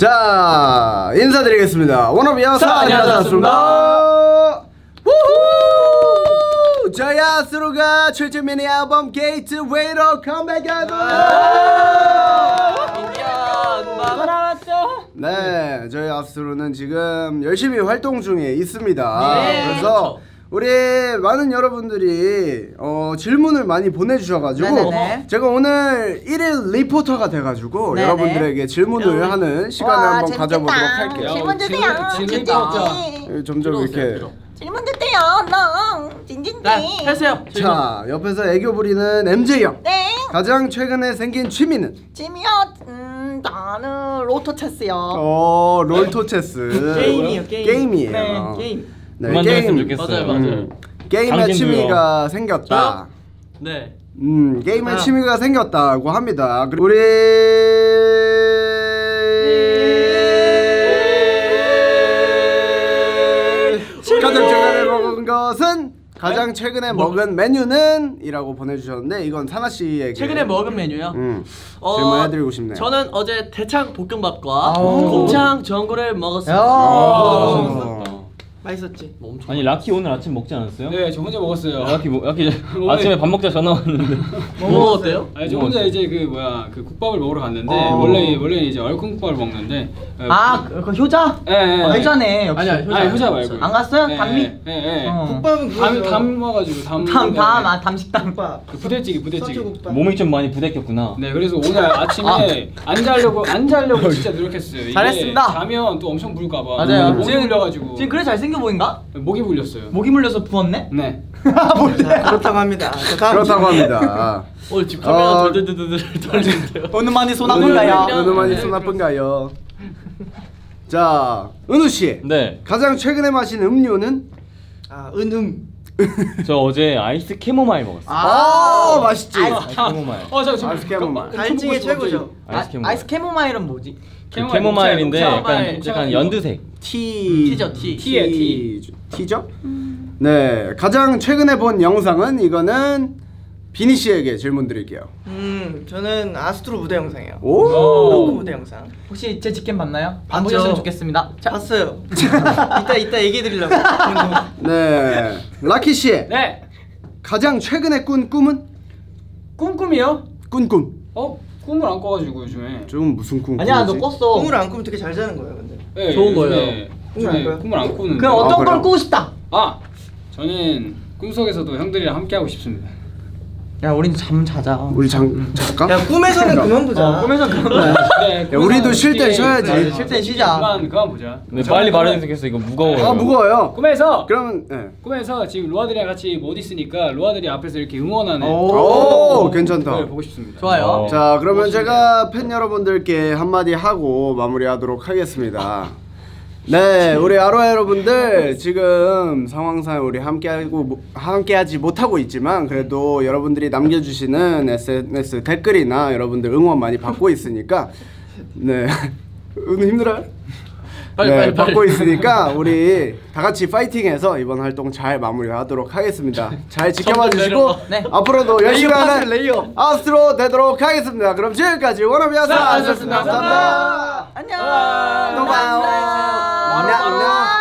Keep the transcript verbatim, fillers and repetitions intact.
자, 인사드리겠습니다. 워너비 아스트로 안녕하셨습니다. 우후! 저희 아스트로가 칠 주 미니 앨범 게이트웨이로 컴백하고 네, 저희 아스트로는 지금 열심히 활동 중에 있습니다. 네, 그래서 우리 많은 여러분들이 어, 질문을 많이 보내주셔가지고 네네네. 제가 오늘 일일 리포터가 돼가지고 네네. 여러분들에게 질문을 네. 하는 시간을 와, 한번 재밌겠다. 가져보도록 할게요. 질문 주세요. 질문 점점 이렇게 질문 주세요. 너 진진지. 네, 하세요. 자, 옆에서 애교 부리는 엠제이 형. 네. 가장 최근에 생긴 취미는? 취미요? 음, 나는 로토체스요. 어, 롤토체스. 게임이요, 게임. 게임이에요. 네, 게임. 네, 그만 좀 했으면 좋겠어요. 맞아요, 맞아요. 음, 게임의 취미가 생겼다. 네. 음, 게임의 아. 취미가 생겼다고 합니다. 그리고 우리 가장 최근에 먹은 것은 가장 네? 최근에 뭐? 먹은 메뉴는? 이라고 보내주셨는데 이건 사나 씨에게 최근에 먹은 메뉴요? 음, 어, 질문해드리고 싶네요. 저는 어제 대창 볶음밥과 곱창 전골을 먹었어요. 어. 맛있었지? 뭐 엄청 아니 라키 오늘 아침 먹지 않았어요? 네, 저 혼자 먹었어요. 라키 뭐 라키 아침에 밥 먹자 전화 왔는데. 뭐 먹었대요? 아니 저 혼자 이제 그 뭐야 그 국밥을 먹으러 갔는데 어. 원래 원래 이제 얼큰국밥을 먹는데 아 그 그 효자? 예, 예. 어, 효자네. 역시. 아니 효자, 아니, 효자 말고. 안 갔어요? 예, 단미? 예, 예. 어. 국밥은 담 담아가지고 담. 담 담 아 담식당. 그 부대찌개 부대찌개. 몸이 좀 많이 부대꼈구나. 네, 그래서 오늘 아침에 안 자려고 안 자려고 진짜 노력했어요. 이게 잘했습니다. 자면 또 엄청 불까봐. 맞아요. 목이 물려가지고. 지금 그래 잘생겨 보인가? 목이 물렸어요. 목이 물려서 부었네? 네. 그렇다고 합니다. 그렇다고 합니다. 오늘 집 카메라 덜덜덜덜 떨리는데요. 어느 많이 손 아픈가요? 어느 많이 손 아픈가요? 자, 은우 씨. 네. 가장 최근에 마신 음료는? 아 은음. 저 어제 아이스 캐모마일 먹었어요. 아, 아 맛있지. 아이스 캐모마일. 어, 저 지금 아이스 캐모마일. 갈증이 최고죠. 아이스 캐모마일. 아이스 캐모마일은 뭐지? 그 캐모마일인데 약간 캐모마일. 약간 연두색. 티. 티죠, 티. 티에 티. 티죠? 네, 가장 최근에 본 영상은 이거는 비니 씨에게 질문 드릴게요. 음, 저는 아스트로 무대 영상이에요. 오. 덩크 무대 영상. 혹시 제 직캠 봤나요? 안 봤죠. 보셨으면 좋겠습니다. 자, 봤어요. 이따 이따 얘기해 드리려고. 네, 라키 씨. 네. 가장 최근에 꾼 꿈은? 꿈꿈이요? 꾼 꿈. 어, 꿈을 안 꿔가지고 요즘에. 좀 무슨 꿈? 아니야 너 꾸지? 꿨어. 꿈을 안 꾸면 되게 잘 자는 거예요, 근데. 네, 좋은 거예요. 요즘에 꿈을 안 꿔요? 꿈을 안 꾸는데. 그럼 어떤 아, 걸 그래요? 꾸고 싶다? 아, 저는 꿈속에서도 형들이랑 함께 하고 싶습니다. 야 우린 잠 자자. 우리 장 잠깐. 야, 꿈에서는 그만 보자. 어, 꿈에서 그런 거야. 네, 야, 우리도 쉴 땐 쉬어야지. 네, 쉴 땐 쉬자. 그만 그만 보자. 근데 빨리 말해주면 좋겠어. 이거 무거워요. 아 무거워요. 꿈에서 그러면 네. 꿈에서 지금 로아들이랑 같이 못 있으니까 로아들이 앞에서 이렇게 응원하는 오, 괜찮다. 걸 보고 싶습니다. 좋아요. 어. 자, 그러면 제가 팬 여러분들께 한마디 하고 마무리하도록 하겠습니다. 네, 우리 아로하 여러분들 지금 상황상 우리 함께하고 함께하지 못하고 있지만 그래도 여러분들이 남겨주시는 에스엔에스 댓글이나 여러분들 응원 많이 받고 있으니까 네, 은우 힘들어요? 빨리, 네, 빨리, 빨리. 받고 있으니까 우리 다 같이 파이팅해서 이번 활동 잘 마무리하도록 하겠습니다. 잘 지켜봐 주시고 네. 앞으로도 열심히 하는 레이어. 아스트로 되도록 하겠습니다. 그럼 지금까지 워너비 아스트로였습니다. 감사합니다. 안녕. 또 봐요. 안녕.